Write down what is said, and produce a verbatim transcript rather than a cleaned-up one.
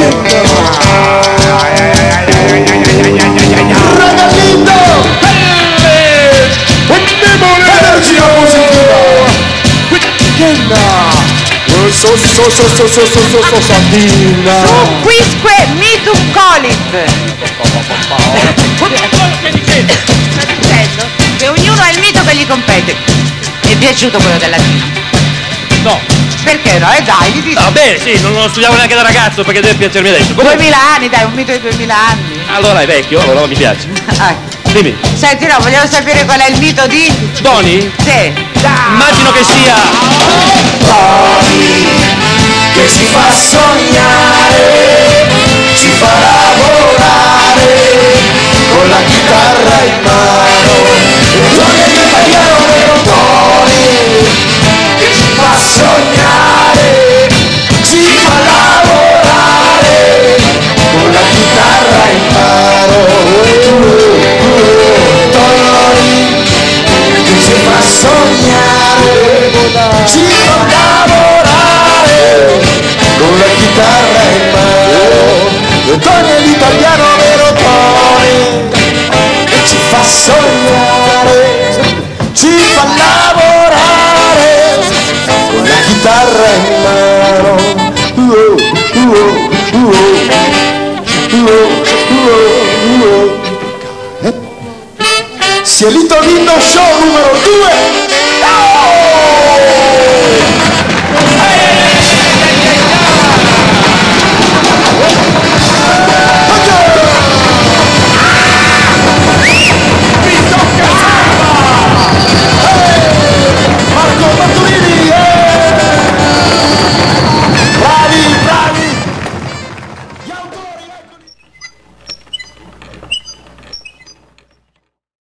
Regalito, energia positiva. So so so so so so so so Santina. Su quisque mitum colit. Sta dicendo che ognuno ha il mito che gli compete. Mi è piaciuto quello del latino? No. Perché no? Eh dai, gli dici. Va bene, sì, non lo studiavo neanche da ragazzo perché deve piacermi adesso. Come... duemila anni, dai, un mito di duemila anni. Allora è vecchio, allora mi piace. Ah. Dimmi. Senti, no, vogliamo sapere qual è il mito di... Doni? Sì. Immagino che sia... Doni, che ci fa sognare, ci fa lavorare, con la chitarra in mano. Doni è l'italiano vero Doni, che ci fa sognare, ci fa lavorare, con la chitarra in mano. Doni, che ci fa sognare, ci fa lavorare, con la chitarra in mano. Tony è l'italiano vero Tony, che ci fa sognare, ci fa lavorare, con la chitarra in mano. Uh, uh, uh, uh, uh, uh, uh. Cielito lindo show numero due.